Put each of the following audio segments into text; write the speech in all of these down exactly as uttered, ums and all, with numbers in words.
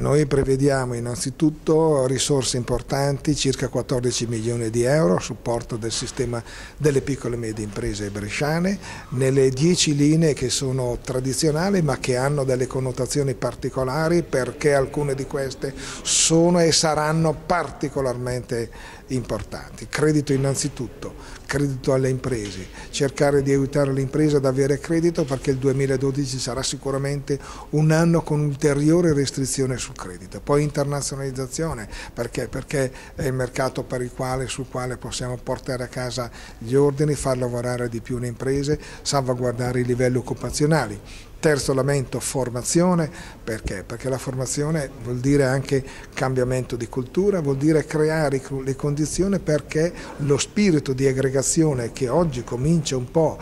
Noi prevediamo innanzitutto risorse importanti, circa quattordici milioni di euro a supporto del sistema delle piccole e medie imprese bresciane, nelle dieci linee che sono tradizionali ma che hanno delle connotazioni particolari, perché alcune di queste sono e saranno particolarmente importanti. Credito innanzitutto, credito alle imprese, cercare di aiutare le imprese ad avere credito, perché il duemiladodici sarà sicuramente un anno con ulteriore restrizione sul credito. Poi internazionalizzazione, perché? Perché è il mercato per il quale, sul quale possiamo portare a casa gli ordini, far lavorare di più le imprese, salvaguardare i livelli occupazionali. Terzo elemento, formazione, perché? Perché la formazione vuol dire anche cambiamento di cultura, vuol dire creare le condizioni perché lo spirito di aggregazione, che oggi comincia un po'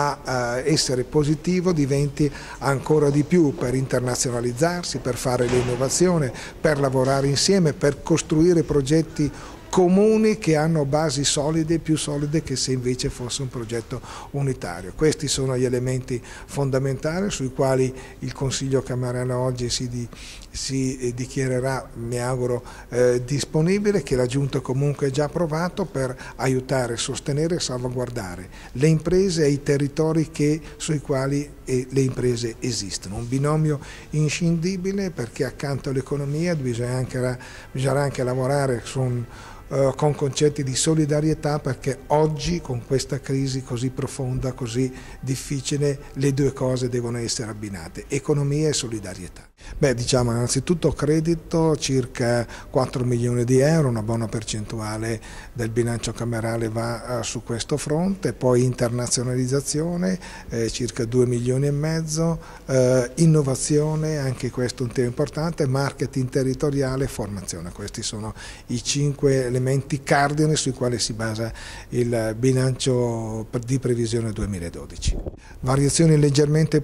a essere positivo, diventi ancora di più, per internazionalizzarsi, per fare l'innovazione, per lavorare insieme, per costruire progetti comuni che hanno basi solide, più solide che se invece fosse un progetto unitario. Questi sono gli elementi fondamentali sui quali il Consiglio Camerale oggi si, di, si dichiarerà, mi auguro, eh, disponibile, che la Giunta comunque ha già approvato, per aiutare, sostenere e salvaguardare le imprese e i territori che, sui quali eh, le imprese esistono. Un binomio inscindibile, perché accanto all'economia bisogna anche, bisognerà anche lavorare su un Uh, con concetti di solidarietà, perché oggi con questa crisi così profonda, così difficile, le due cose devono essere abbinate, economia e solidarietà. Beh, diciamo innanzitutto credito, circa quattro milioni di euro, una buona percentuale del bilancio camerale va uh, su questo fronte, poi internazionalizzazione, eh, circa due milioni e mezzo, uh, innovazione, anche questo un tema importante, marketing territoriale e formazione. Questi sono i cinque elementi cardine sui quali si basa il bilancio di previsione duemiladodici. Variazioni leggermente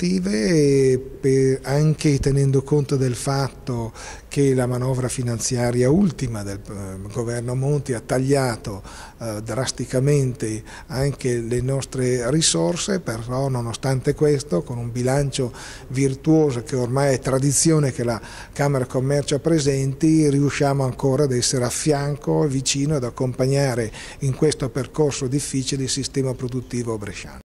positive, anche tenendo conto del fatto che la manovra finanziaria ultima del governo Monti ha tagliato eh, drasticamente anche le nostre risorse, però nonostante questo, con un bilancio virtuoso che ormai è tradizione che la Camera Commercio presenti, riusciamo ancora ad essere a fianco, vicino, ad accompagnare in questo percorso difficile il sistema produttivo bresciano.